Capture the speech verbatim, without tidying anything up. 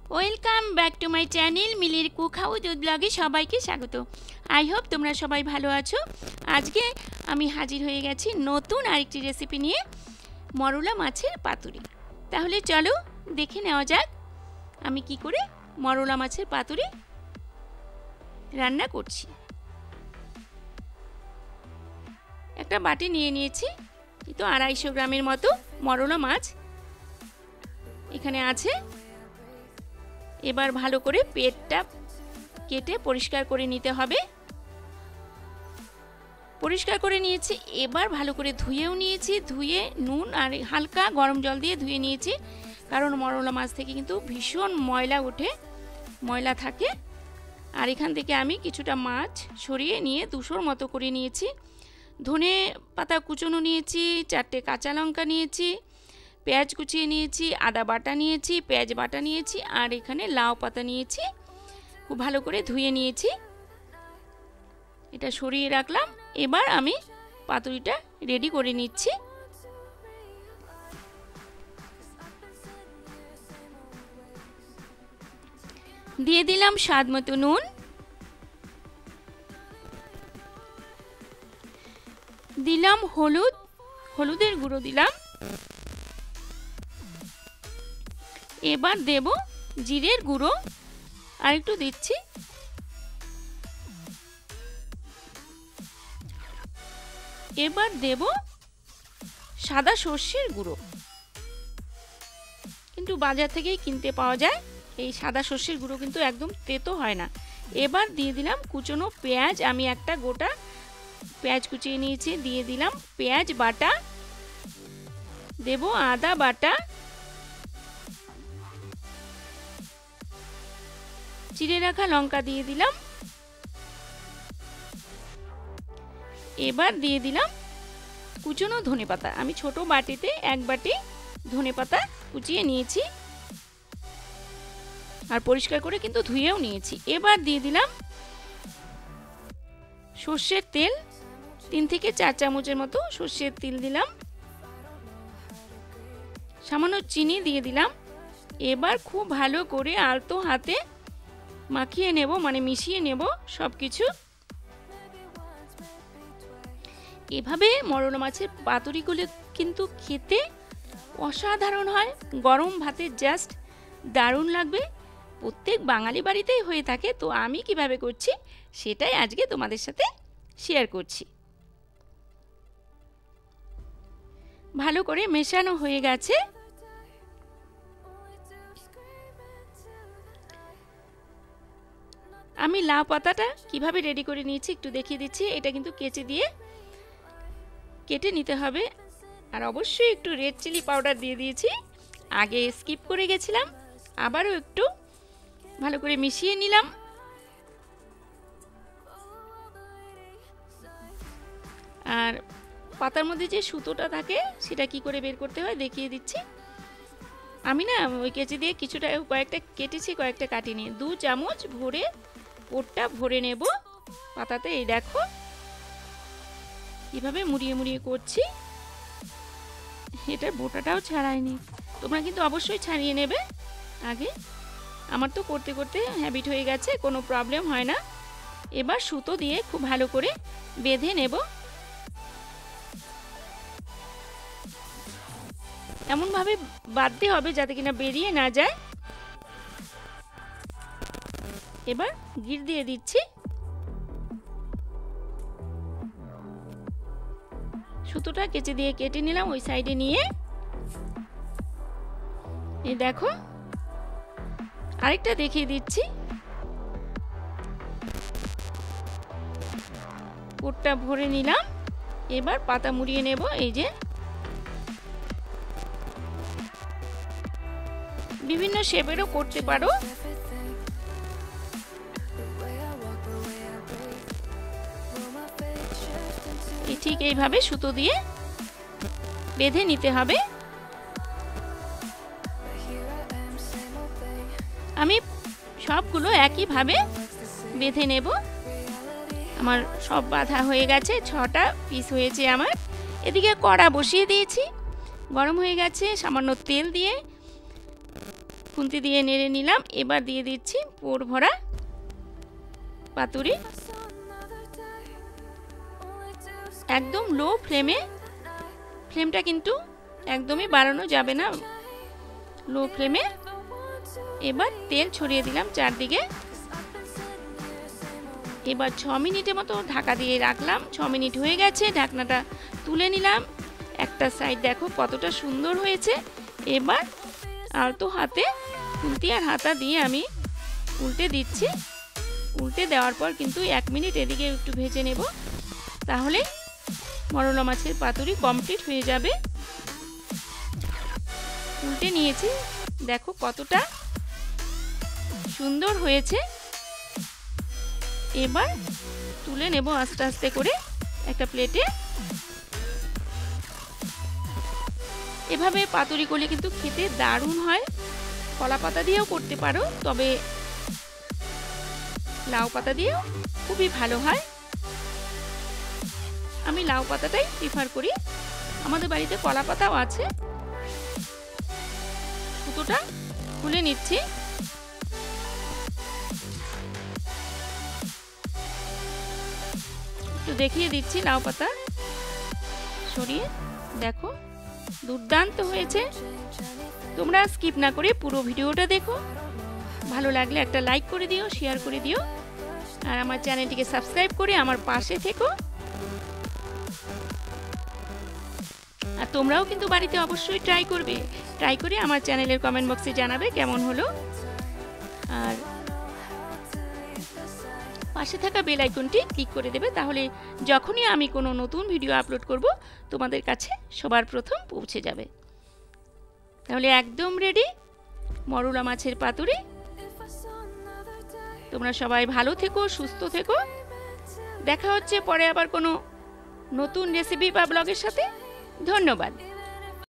Welcome back to my channel মিলির cook house ব্লগে সবাইকে স্বাগত। আই হোপ তোমরা সবাই ভালো আছো। আজকে আমি হাজির হয়ে গেছি নতুন আরেকটি রেসিপি নিয়ে, মরলা মাছের পাতুরি। তাহলে চলো দেখে নেওয়া যাক আমি কি করে মরলা মাছের পাতুরি রান্না করছি। একটা বাটি নিয়ে নিয়েছি, তো আড়াইশো গ্রামের মতো মরলা মাছ এখানে আছে। এবার ভালো করে পেটটা কেটে পরিষ্কার করে নিতে হবে। পরিষ্কার করে নিয়েছি, এবার ভালো করে ধুয়েও নিয়েছি। ধুয়ে নুন আর হালকা গরম জল দিয়ে ধুয়ে নিয়েছি, কারণ মরলা মাছ থেকে কিন্তু ভীষণ ময়লা ওঠে, ময়লা থাকে। আর এখান থেকে আমি কিছুটা মাছ সরিয়ে নিয়ে দুশোর মতো করে নিয়েছি। ধনে পাতা কুচনো নিয়েছি, চারটে কাঁচা লঙ্কা নিয়েছি, পেঁয়াজ কুচিয়ে নিয়েছি, আদা বাটা নিয়েছি, পেঁয়াজ বাটা নিয়েছি, আর এখানে লাউ পাতা নিয়েছি। খুব ভালো করে ধুয়ে নিয়েছি, এটা সরিয়ে রাখলাম। এবার আমি পাতুরিটা রেডি করে নিচ্ছি। দিয়ে দিলাম স্বাদ মতো নুন, দিলাম হলুদ, হলুদের গুঁড়ো দিলাম। এবার দেব জিরের গুঁড়ো, আর একটু দিচ্ছি। এবার দেব সাদা সর্ষের গুঁড়ো, কিন্তু বাজার থেকেই কিনতে পাওয়া যায়। এই সাদা সর্ষের গুঁড়ো কিন্তু একদম তেতো হয় না। এবার দিয়ে দিলাম কুচনো পেঁয়াজ, আমি একটা গোটা পেঁয়াজ কুচিয়ে নিয়েছি, দিয়ে দিলাম পেঁয়াজ বাটা, দেব আদা বাটা, চিড়ে রাখা লঙ্কা দিয়ে দিলাম। এবার দিয়ে দিলাম কুচনো ধনেপাতা, আমি ছোট বাটিতে এক বাটি ধনেপাতা কুচিয়ে নিয়েছি, আর পরিষ্কার করে কিন্তু ধুয়েও নিয়েছি। এবার দিয়ে দিলাম সর্ষের তেল, তিন থেকে চার চামচের মতো সর্ষের তেল দিলাম। সামান্য চিনি দিয়ে দিলাম। এবার খুব ভালো করে আলতো হাতে মাখিয়ে নেব, মানে মিশিয়ে নেব সব কিছু। এভাবে মরলা মাছের পাতুরিগুলো কিন্তু খেতে অসাধারণ হয়, গরম ভাতে জাস্ট দারুণ লাগবে। প্রত্যেক বাঙালি বাড়িতেই হয়ে থাকে, তো আমি কিভাবে করছি সেটাই আজকে তোমাদের সাথে শেয়ার করছি। ভালো করে মেশানো হয়ে গেছে। আমি লাউ পাতাটা কিভাবে রেডি করে নিয়েছি একটু দেখিয়ে দিচ্ছি। এটা কিন্তু কেচি দিয়ে কেটে নিতে হবে, আর অবশ্যই একটু রেড চিলি পাউডার দিয়ে দিয়েছি, আগে স্কিপ করে গেছিলাম। আবারও একটু ভালো করে মিশিয়ে নিলাম। আর পাতার মধ্যে যে সুতোটা থাকে সেটা কি করে বের করতে হয় দেখিয়ে দিচ্ছি। আমি না ওই কেচি দিয়ে কিছুটা কয়েকটা কেটেছি, কয়েকটা কাটিনি। দু চামচ ভরে পোটটা ভরে নেব পাতাতে। এই দেখো কিভাবে মুড়িয়ে মুড়িয়ে করছি, এটা বোটাটাও ছাড়াইনি। তোমরা কিন্তু অবশ্যই ছাড়িয়ে নেবে আগে। আমার তো করতে করতে হ্যাবিট হয়ে গেছে, কোনো প্রবলেম হয় না। এবার সুতো দিয়ে খুব ভালো করে বেঁধে নেব, এমনভাবে বাঁধতে হবে যাতে কিনা বেরিয়ে না যায়। এবার গিট দিয়ে দিচ্ছি। সুতোটা কেচে দিয়ে কেটে নিলাম ওই সাইডে নিয়ে। এই দেখো আরেকটা দেখিয়ে দিচ্ছি। পুরটা ভরে নিলাম। এবার পাতা মুড়িয়ে নেব। এই যে বিভিন্ন শেপেরও করতে পারো। ঠিক এইভাবে সুতো দিয়ে বেঁধে নিতে হবে। আমি সবগুলো একইভাবে বেঁধে নেব। আমার সব বাঁধা হয়ে গেছে, ছটা পিস হয়েছে আমার। এদিকে কড়া বসিয়ে দিয়েছি, গরম হয়ে গেছে। সামান্য তেল দিয়ে খুন্তি দিয়ে নেড়ে নিলাম। এবার দিয়ে দিচ্ছি পোড় ভরা পাতুরি। একদম লো ফ্লেমে, ফ্লেমটা কিন্তু একদমই বাড়ানো যাবে না, লো ফ্লেমে। এবার তেল ছড়িয়ে দিলাম চারদিকে। এবার ছ মিনিটের মতো ঢাকা দিয়ে রাখলাম। ছ মিনিট হয়ে গেছে, ঢাকনাটা তুলে নিলাম। একটা সাইড দেখো কতটা সুন্দর হয়েছে। এবার আলতো হাতে খুন্তি আর হাতা দিয়ে আমি উল্টে দিচ্ছি। উল্টে দেওয়ার পর কিন্তু এক মিনিট এদিকে একটু ভেজে নেব, তাহলে মরলা মাছের পাতুরি কমপ্লিট হয়ে যাবে। উল্টে নিয়েছি, দেখো কতটা সুন্দর হয়েছে। এবার তুলে নেব আস্তে আস্তে করে একটা প্লেটে। এভাবে পাতুরি করলে কিন্তু খেতে দারুণ হয়। কলা পাতা দিয়েও করতে পারো, তবে লাউ পাতা দিয়েও খুবই ভালো হয়। আমি লাউ পাতাটাই প্রিফার করি। আমাদের বাড়িতে কলা পাতাও আছে। সুতোটা খুলে নিচ্ছি। একটু দেখিয়ে দিচ্ছি লাউ পাতা সরিয়ে। দেখো দুর্দান্ত হয়েছে। তোমরা স্কিপ না করে পুরো ভিডিওটা দেখো। ভালো লাগলে একটা লাইক করে দিও, শেয়ার করে দিও, আর আমার চ্যানেলটিকে সাবস্ক্রাইব করে আমার পাশে থেকো। আর তোমরাও কিন্তু বাড়িতে অবশ্যই ট্রাই করবে। ট্রাই করে আমার চ্যানেলের কমেন্ট বক্সে জানাবে কেমন হলো। আর পাশে থাকা বেল আইকনটি ক্লিক করে দেবে, তাহলে যখনই আমি কোনো নতুন ভিডিও আপলোড করব তোমাদের কাছে সবার প্রথম পৌঁছে যাবে। তাহলে একদম রেডি মরলা মাছের পাতুরি। তোমরা সবাই ভালো থেকো, সুস্থ থেকো। দেখা হচ্ছে পরে আবার কোনো নতুন রেসিপি বা ব্লগের সাথে। ধন্যবাদ।